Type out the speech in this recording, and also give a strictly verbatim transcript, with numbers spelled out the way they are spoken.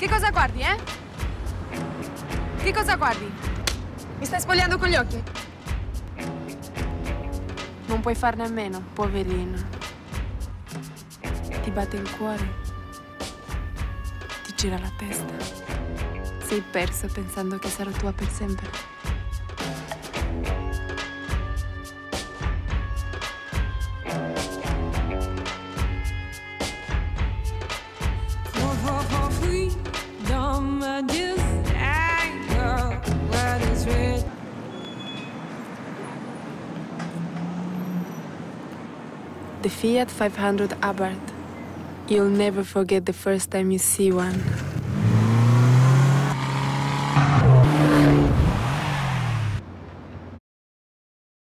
Che cosa guardi, eh? Che cosa guardi? Mi stai spogliando con gli occhi? Non puoi farne a meno, poverino. Ti batte il cuore. Ti gira la testa. Sei perso pensando che sarò tua per sempre. The Fiat five hundred Abarth. You'll never forget the first time you see one.